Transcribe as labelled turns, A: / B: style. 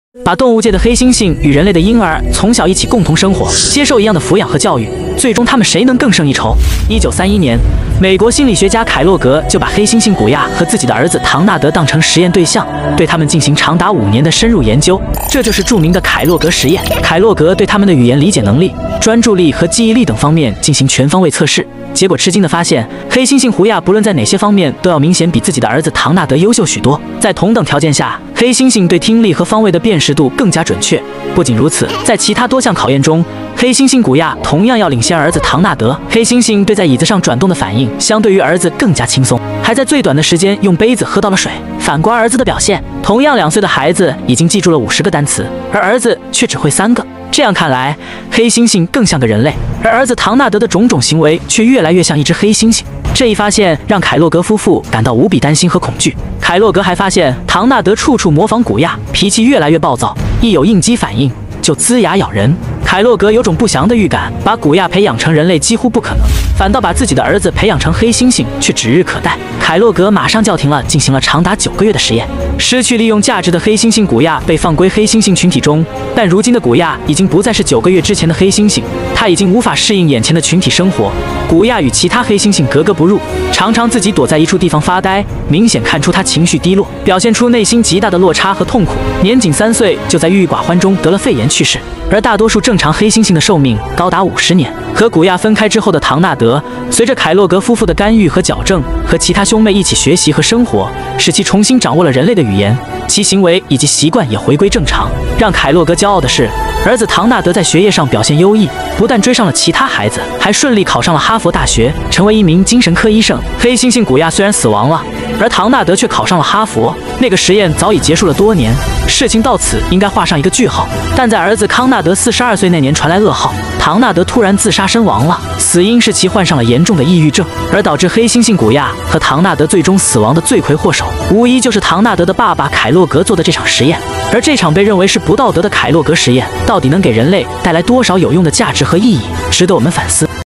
A: 把动物界的黑猩猩与人类的婴儿从小一起共同生活，接受一样的抚养和教育，最终他们谁能更胜一筹？1931年，美国心理学家凯洛格就把黑猩猩古亚和自己的儿子唐纳德当成实验对象，对他们进行长达5年的深入研究，这就是著名的凯洛格实验。凯洛格对他们的语言理解能力、专注力和记忆力等方面进行全方位测试。结果吃惊地发现，黑猩猩胡亚不论在哪些方面都要明显比自己的儿子唐纳德优秀许多。在同等条件下，黑猩猩对听力和方位的辨识度更加准确。不仅如此，在其他多项考验中，黑猩猩古亚同样要领先儿子唐纳德。黑猩猩对在椅子上转动的反应，相对于儿子更加轻松，还在最短的时间用杯子喝到了水。反观儿子的表现，同样2岁的孩子已经记住了50个单词，而儿子却只会3个。这样看来，黑猩猩更像个人类，而儿子唐纳德的种种行为却越来越像一只黑猩猩。这一发现让凯洛格夫妇感到无比担心和恐惧。凯洛格还发现，唐纳德处处模仿古亚，脾气越来越暴躁，一有应激反应就龇牙咬人。凯洛格有种不祥的预感，把古亚培养成人类几乎不可能，反倒把自己的儿子培养成黑猩猩却指日可待。凯洛格马上叫停了进行了长达9个月的实验。失去利用价值的黑猩猩古亚被放归黑猩猩群体中，但如今的古亚已经不再是9个月之前的黑猩猩，他已经无法适应眼前的群体生活。古亚与其他黑猩猩格格不入，常常自己躲在一处地方发呆，明显看出他情绪低落，表现出内心极大的落差和痛苦。年仅3岁就在郁郁寡欢中得了肺炎去世。而大多数正常黑猩猩的寿命高达50年。和古亚分开之后的唐纳德，随着凯洛格夫妇的干预和矫正，和其他兄妹一起学习和生活，使其重新掌握了人类的语言，其行为以及习惯也回归正常。让凯洛格骄傲的是，儿子唐纳德在学业上表现优异，不但追上了其他孩子，还顺利考上了哈佛大学，成为一名精神科医生。黑猩猩古亚虽然死亡了，而唐纳德却考上了哈佛。那个实验早已结束了多年，事情到此应该画上一个句号。但在儿子康纳德42岁那年传来噩耗，唐纳德突然自杀身亡了，死因是其患上了严重的抑郁症。而导致黑猩猩古亚和唐纳德最终死亡的罪魁祸首，无疑就是唐纳德的爸爸凯洛格做的这场实验。而这场被认为是不道德的凯洛格实验，到底能给人类带来多少有用的价值和意义，值得我们反思。